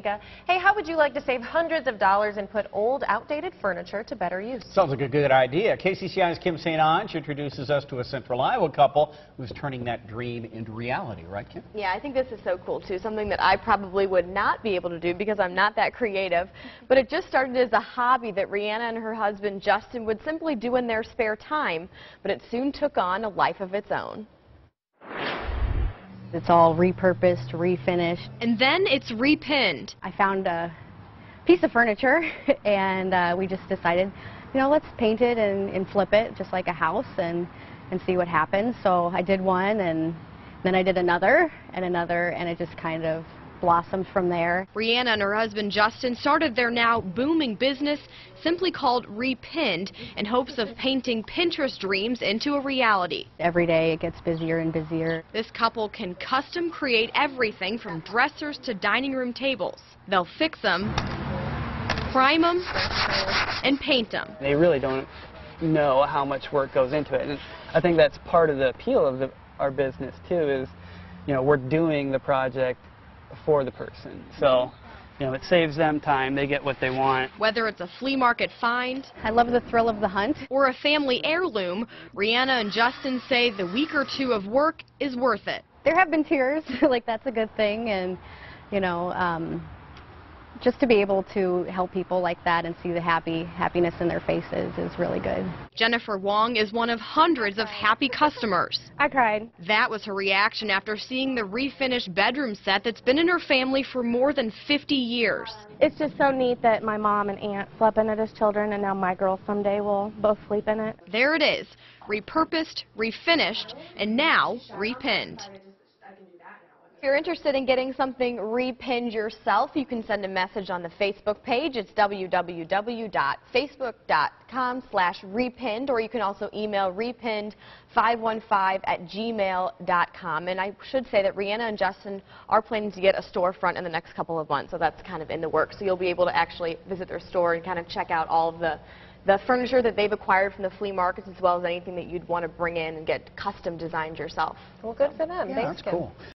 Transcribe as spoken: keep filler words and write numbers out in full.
Manka. Hey, how would you like to save hundreds of dollars and put old, outdated furniture to better use? Sounds like a good idea. K C C I's Kim Saint Onge introduces us to a Central Iowa couple who's turning that dream into reality, right, Kim? Yeah, I think this is so cool, too. Something that I probably would not be able to do because I'm not that creative. But it just started as a hobby that Rihanna and her husband, Justin, would simply do in their spare time. But it soon took on a life of its own. It's all repurposed, refinished. And then it's repinned. I found a piece of furniture and uh, we just decided, you know, let's paint it and, and flip it just like a house and, and see what happens. So I did one and then I did another and another, and it just kind of blossomed from there. Rihanna and her husband Justin started their now booming business simply called Repinned in hopes of painting Pinterest dreams into a reality. Every day it gets busier and busier. This couple can custom create everything from dressers to dining room tables. They'll fix them, prime them, and paint them. They really don't know how much work goes into it, and I think that's part of the appeal of the, our business too, is, you know, we're doing the project for the person. So, you know, it saves them time. They get what they want. Whether it's a flea market find, I love the thrill of the hunt, or a family heirloom, Rihanna and Justin say the week or two of work is worth it. there have been tears, like that's a good thing, and you know, um, just to be able to help people like that and see the happy happiness in their faces is really good. Jennifer Wong is one of hundreds of happy customers. I cried. That was her reaction after seeing the refinished bedroom set that's been in her family for more than fifty years. It's just so neat that my mom and aunt slept in it as children, and now my girls someday will both sleep in it. There it is, repurposed, refinished, and now repinned. If you're interested in getting something repinned yourself, you can send a message on the Facebook page. It's w w w dot facebook dot com slash repinned, or you can also email repinned five one five at gmail dot com. And I should say that Rihanna and Justin are planning to get a storefront in the next couple of months, so that's kind of in the works. So you'll be able to actually visit their store and kind of check out all of the the furniture that they've acquired from the flea markets, as well as anything that you'd want to bring in and get custom designed yourself. Well, good for them. Yeah, Thanks, that's Kim. cool.